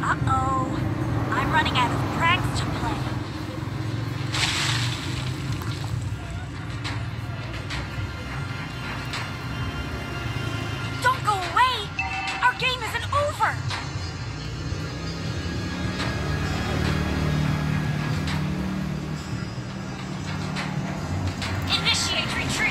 Uh-oh. I'm running out of pranks to play. Don't go away! Our game isn't over! Initiate retreat!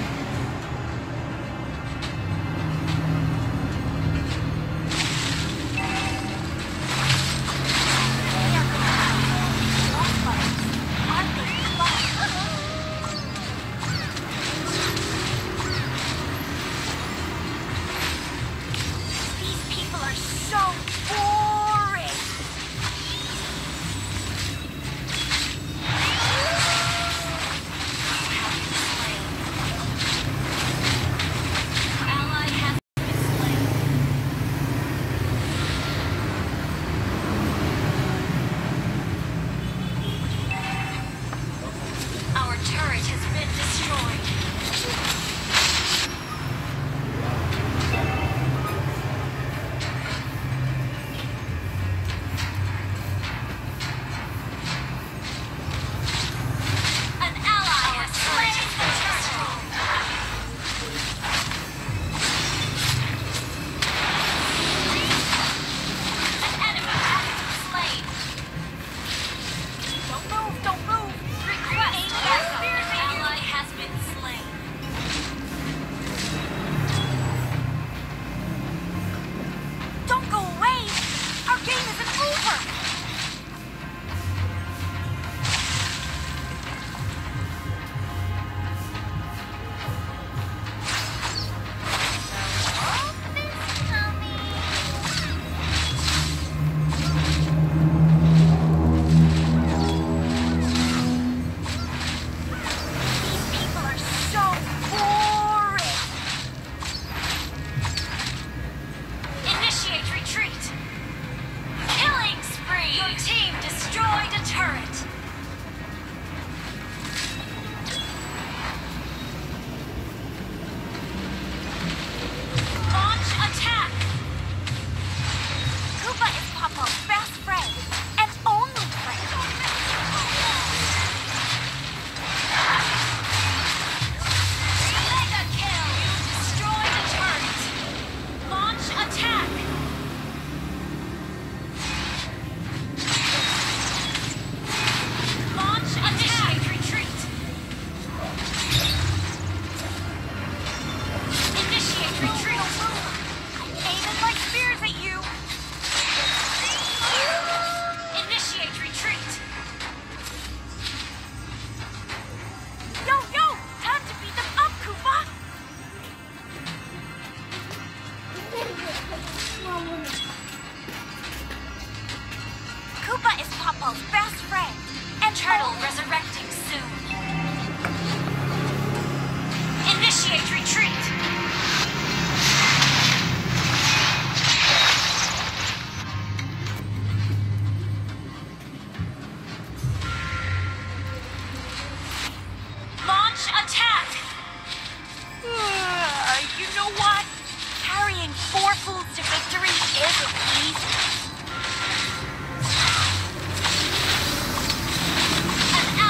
Koopa is Popo's best friend, and Turtle resurrecting soon. Initiate retreat! Launch attack! You know what? Carrying 4 foods to victory isn't easy. An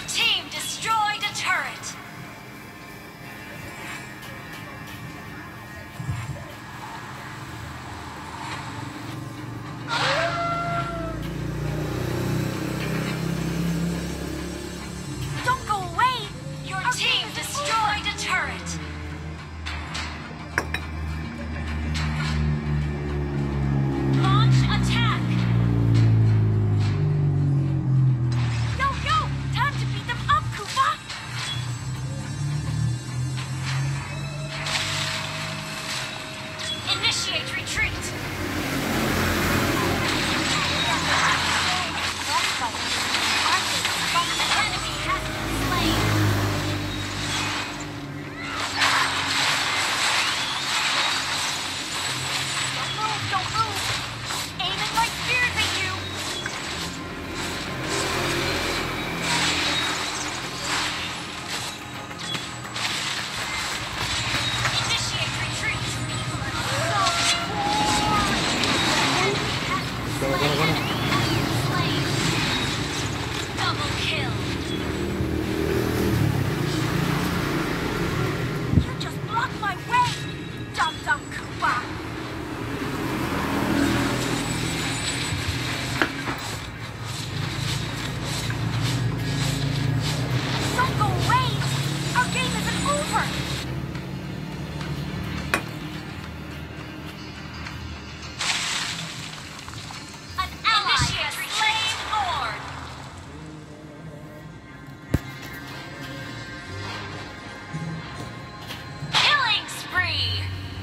team destroyed a turret. Don't go away! Your team destroyed a turret. Launch attack! Yo, time to beat them up, Koopa! Initiate retreat! An enemy has been slain! Don't move! Aiming like spears at you! Initiate retreat! Slain! Double kill! You just blocked my way! Dum-Dum Koopa! Don't go away! Our game isn't over! An ally has slain Ord! Killing spree!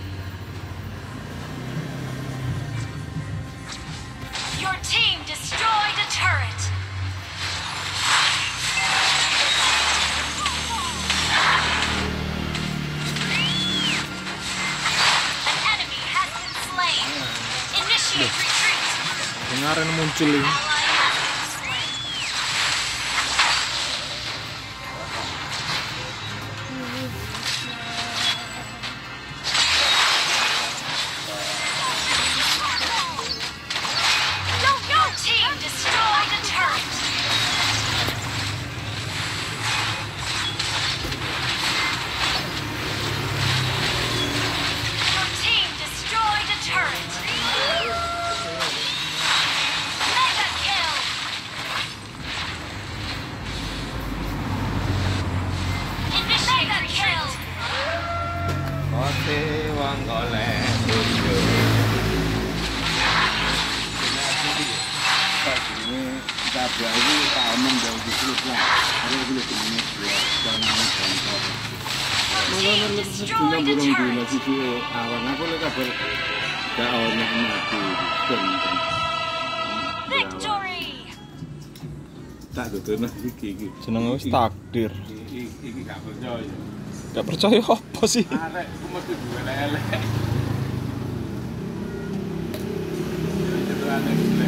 Your team destroyed a turret! An enemy has been slain! Initiate retreat! Kemarin muncul ini. Ally has been slain! Your team destroyed a turret! Your team destroyed a turret! Mega kill! Initiate retreat! Oke, wang oleh tunjuk. Ini kita berarti tak omong dari situ lah. Ada boleh punya dua jangan contoh. Mungkin lebih sebelum burung di nasi itu awal apa lagi kabar? Gak orang mati dan Victory! tak tuh nah iki. Jenenge wis takdir. Iki gak percaya. Gak percaya apa sih? Arek aku mesti duwe elek. Jadi aneh.